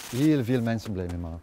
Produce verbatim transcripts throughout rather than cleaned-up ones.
heel veel mensen blij mee maken.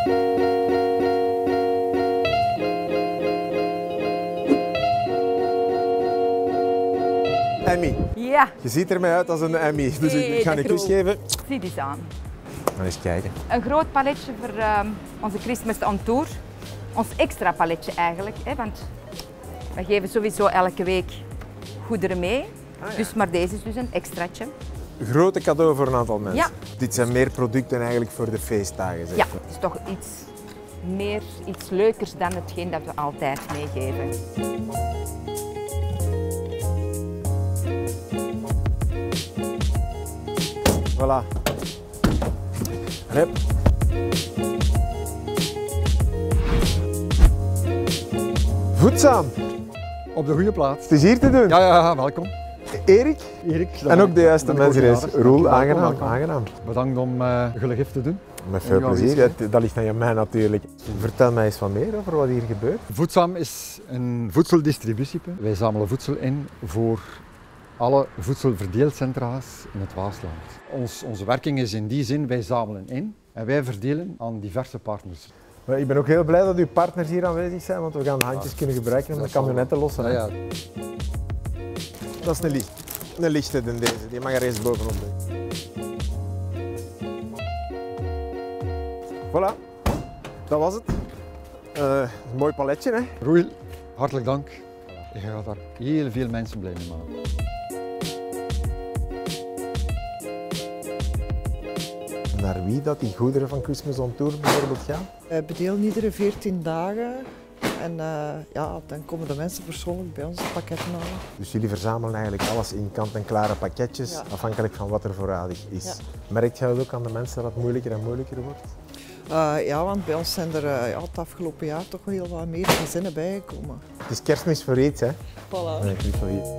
Emmy. Ja. Je ziet er mij uit als een Emmy, dus Nee, ik ga de een kus groep. geven. Zie die eens aan. Maar eens kijken. Een groot paletje voor uh, onze Christmas on Tour. Ons extra paletje eigenlijk, hè, want we geven sowieso elke week goederen mee. Ah, ja. Dus, maar deze is dus een extraatje. Een grote cadeau voor een aantal mensen. Ja. Dit zijn meer producten eigenlijk voor de feestdagen. Zeg. Ja, het is toch iets meer, iets leukers dan hetgeen dat we altijd meegeven. Voilà. Hup. Voedzaam. Op de goede plaats. Het is hier te doen. Ja, ja, ja, welkom. Erik. Erik. En ook de juiste ben mensen. coördinator. Roel, Welkom, aangenaam. welkom. aangenaam. Bedankt om uh, jullie gift te doen. Met veel Ja, plezier. weet Dat, dat ligt aan mij natuurlijk. Vertel mij eens wat meer over wat hier gebeurt. Voedzaam is een voedseldistributiepunt. Wij zamelen voedsel in voor alle voedselverdeelcentra's in het Waasland. Ons, onze werking is in die zin, wij zamelen in en wij verdelen aan diverse partners. Maar ik ben ook heel blij dat uw partners hier aanwezig zijn, want we gaan de handjes kunnen gebruiken om de camionetten los te Ja, laten. ja. Dat is een licht. Een lichte dan deze, die mag er eens bovenop doen. Voilà, dat was het. Uh, een mooi paletje, hè? Roel, hartelijk dank. Je gaat daar heel veel mensen blij mee maken. Naar wie dat die goederen van Christmas on Tour bijvoorbeeld gaan? We bedelen iedere veertien dagen en uh, ja, dan komen de mensen persoonlijk bij ons de pakketten halen. Dus jullie verzamelen eigenlijk alles in kant-en-klare pakketjes, ja. Afhankelijk van wat er voorradig is. Ja. Merkt je dat ook aan de mensen dat het moeilijker en moeilijker wordt? Uh, ja, want bij ons zijn er uh, ja, het afgelopen jaar toch wel heel wat meer gezinnen bijgekomen. Het is Kerstmis voor iets, hè? Voilà. Nee, niet voor iets.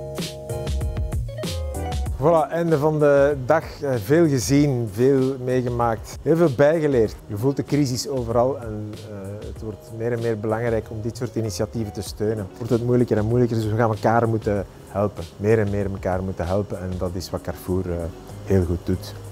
Voilà, einde van de dag. Veel gezien, veel meegemaakt, heel veel bijgeleerd. Je voelt de crisis overal en uh, het wordt meer en meer belangrijk om dit soort initiatieven te steunen. Het wordt moeilijker en moeilijker, dus we gaan elkaar moeten helpen. Meer en meer elkaar moeten helpen en dat is wat Carrefour uh, heel goed doet.